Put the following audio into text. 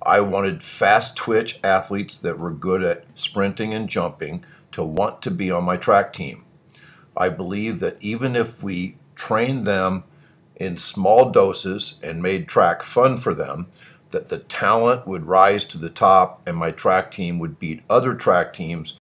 I wanted fast twitch athletes that were good at sprinting and jumping to want to be on my track team. I believe that even if we trained them in small doses and made track fun for them, that the talent would rise to the top and my track team would beat other track teams